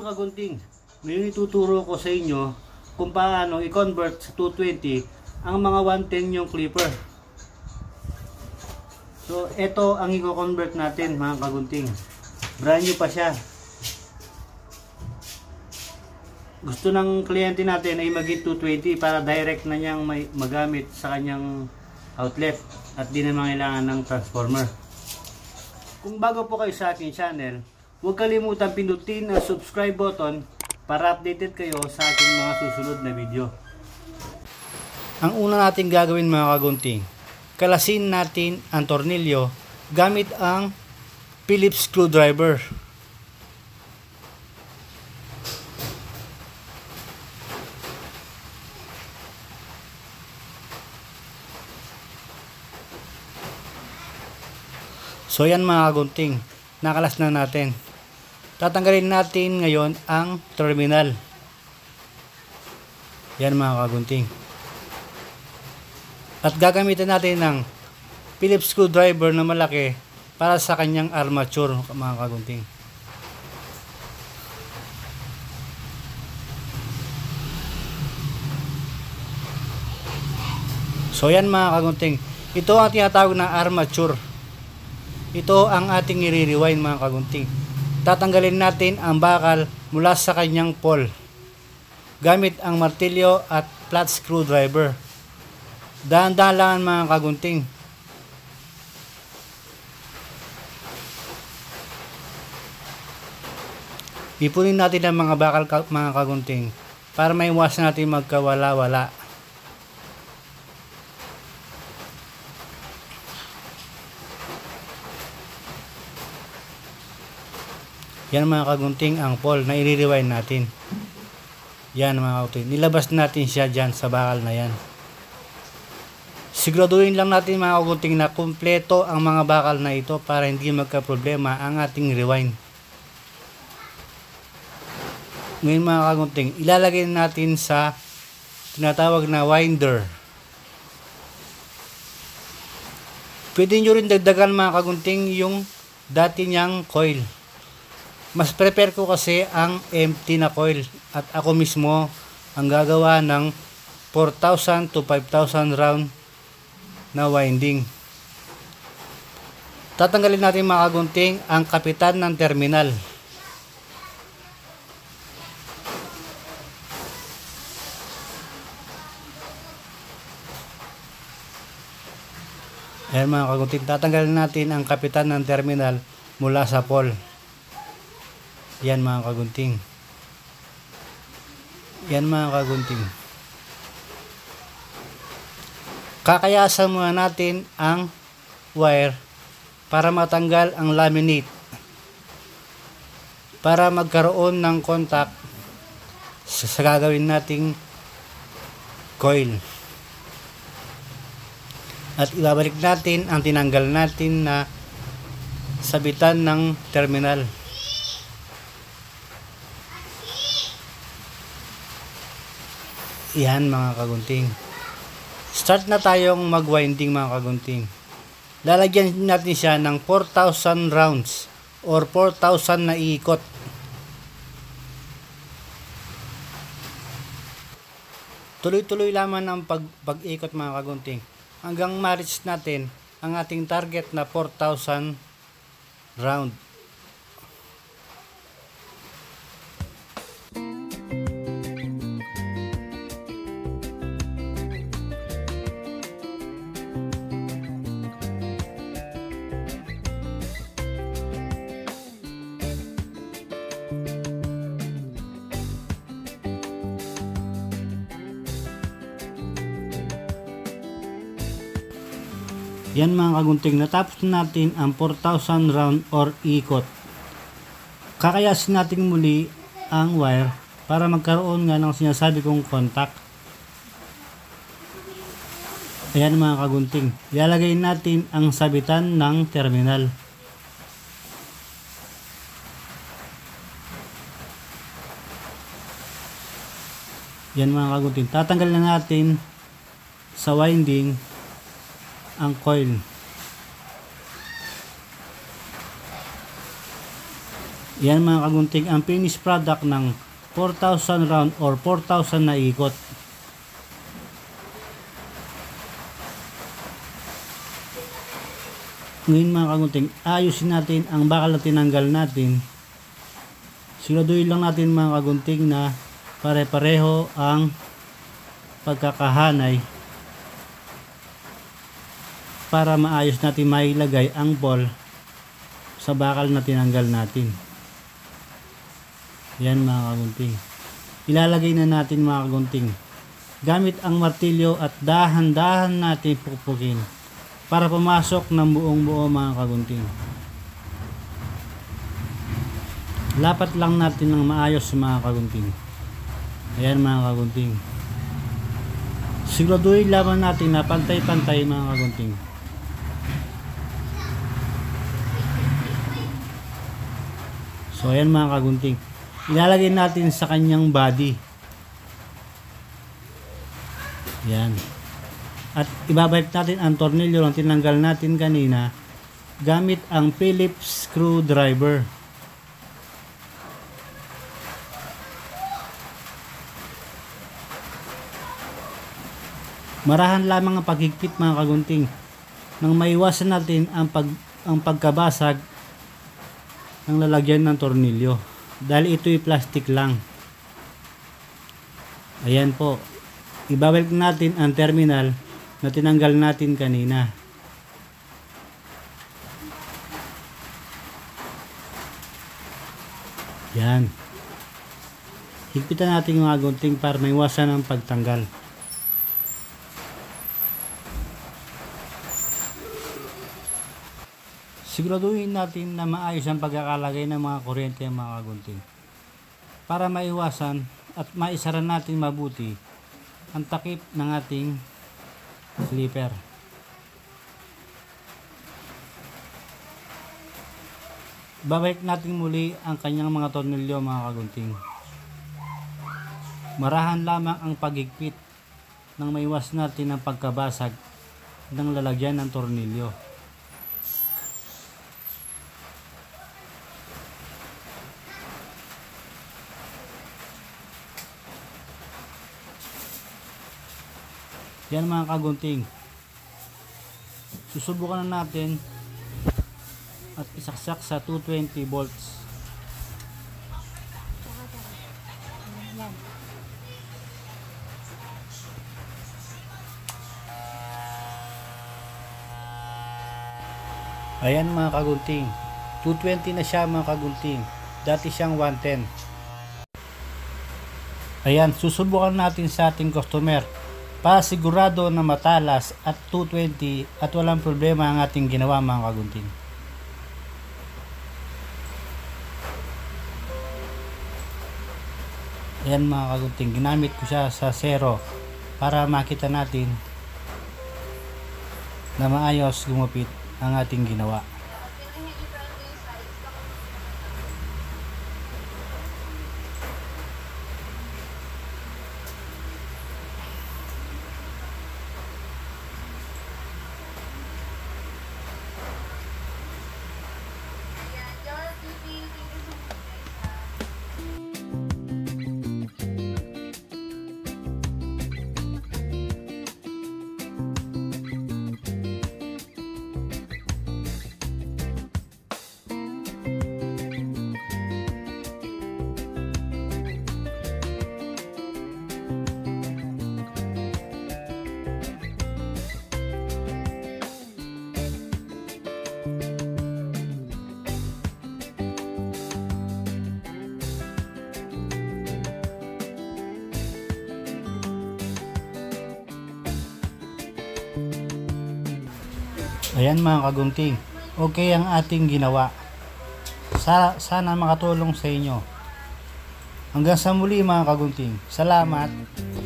mga kagunting, ngayon ituturo ko sa inyo kung paano i-convert sa 220 ang mga 110 yung clipper. So ito ang i-convert natin mga kagunting. Brand new pa siya. Gusto ng kliyente natin ay maging 220 para direct na niyang magamit sa kanyang outlet at di na kailangan ng transformer. Kung bago po kayo sa aking channel, huwag kalimutan pindutin ang subscribe button para updated kayo sa aking mga susunod na video. Ang una natin gagawin mga kagunting, kalasin natin ang tornilyo gamit ang Phillips screwdriver. So yan mga kagunting, nakalas na natin. Tatanggalin natin ngayon ang terminal. Yan mga kagunting. At gagamitin natin ng Phillips screwdriver na malaki para sa kanyang armature mga kagunting. So yan mga kagunting, ito ang tinatawag na armature. Ito ang ating i-rewind mga kagunting. Tatanggalin natin ang bakal mula sa kanyang pole gamit ang martilyo at flat screwdriver. Dahan-dahan lang mga kagunting. Ipunin natin ang mga bakal mga kagunting para maiwasan natin magkawala-wala. Yan mga kagunting ang pole na i-rewind natin. Yan mga kagunting. Nilabas natin siya dyan sa bakal na yan. Siguraduhin lang natin mga kagunting na kumpleto ang mga bakal na ito para hindi magka-problema ang ating rewind. Ngayon mga kagunting, ilalagay natin sa tinatawag na winder. Pwede nyo rin dagdagan mga kagunting yung dati niyang coil. Mas prepare ko kasi ang empty na coil at ako mismo ang gagawa ng 4,000 to 5,000 round na winding. Tatanggalin natin mga kagunting ang kapitan ng terminal. Ayan mga kagunting, tatanggalin natin ang kapitan ng terminal mula sa pole. Yan mga kagunting. Yan mga kagunting. Kakayasan muna natin ang wire para matanggal ang laminate. Para magkaroon ng contact sa gagawin nating coil. At ibabalik natin ang tinanggal natin na sabitan ng terminal. Yan mga kagunting. Start na tayong mag-winding mga kagunting. Lalagyan natin siya ng 4,000 rounds or 4,000 na iikot. Tuloy-tuloy lamang ang pag-ikot mga kagunting hanggang ma-reach natin ang ating target na 4,000 round. Yan mga kagunting, natapos natin ang 4,000 round or ikot. Kakayasin natin muli ang wire para magkaroon nga ng sinasabi kong contact. Ayan mga kagunting, ilalagay natin ang sabitan ng terminal. Yan mga kagunting, tatanggalin na natin sa winding ang coil. Yan mga kagunting ang finished product ng 4,000 round or 4,000 na ikot. Ngayon mga kagunting, ayusin natin ang bakal na tinanggal natin. Siguraduhin lang natin mga kagunting na pare-pareho ang pagkakahanay para maayos natin mailagay ang ball sa bakal na tinanggal natin. Yan mga kagunting. Ilalagay na natin mga kagunting. Gamit ang martilyo at dahan-dahan natin pupukin para pumasok ng buong-buo mga kagunting. Lapat lang natin ng maayos mga kagunting. Ayan mga kagunting. Siguraduhin lamang natin na pantay-pantay mga kagunting. So ayan mga kagunting. Ilalagay natin sa kanyang body. Yan. At ibabalik natin ang tornilyo na tinanggal natin kanina gamit ang Phillips screwdriver. Marahan lamang ang paghigpit mga kagunting nang maiwasan natin ang pagkabasag ng lalagyan ng tornilyo. Dahil ito'y plastic lang. Ayan po. Ibabalik natin ang terminal na tinanggal natin kanina. Yan. Higpitan natin mga gunting para maiwasan ang pagtanggal. Siguraduhin natin na maayos ang pagkakalagay ng mga kuryente mga kagunting para maiwasan at maisara natin mabuti ang takip ng ating slipper. Babalik natin muli ang kanyang mga tornilyo mga kagunting. Marahan lamang ang paghigpit nang maiwas natin ang pagkabasag ng lalagyan ng tornilyo. Yan mga kagunting. Susubukan na natin at isaksak sa 220 volts. Ayan mga kagunting. 220 na siya mga kagunting. Dati siyang 110. Ayan, susubukan natin sa ating customer para sigurado na matalas at 220 at walang problema ang ating ginawa mga kagunting. Ayan mga kagunting, ginamit ko siya sa 0 para makita natin na maayos gumupit ang ating ginawa. Ayan mga kagunting, okay ang ating ginawa. Sana makatulong sa inyo. Hanggang sa muli mga kagunting. Salamat.